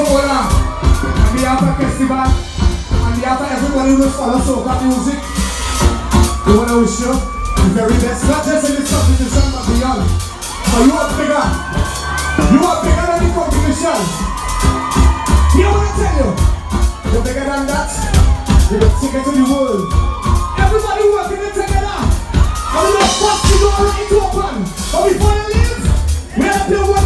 hold on. On behalf of Festival, on behalf of everybody who knows follow soca music, we want to wish you the very best. Not just in this competition, but beyond. So you are bigger. You are bigger than the competition. Here I want to tell you, you're bigger than that. You're the ticket to the world. Everybody working it together. And we don't bust the door right open. But before you leave, we have to work